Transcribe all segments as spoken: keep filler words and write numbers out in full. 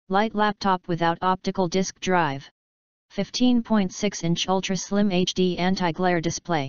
Light laptop without optical disk drive. fifteen point six inch ultra slim H D anti-glare display.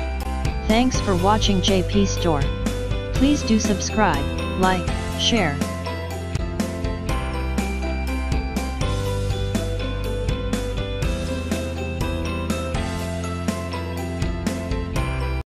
Thanks for watching J P Store. Please do subscribe, like, share,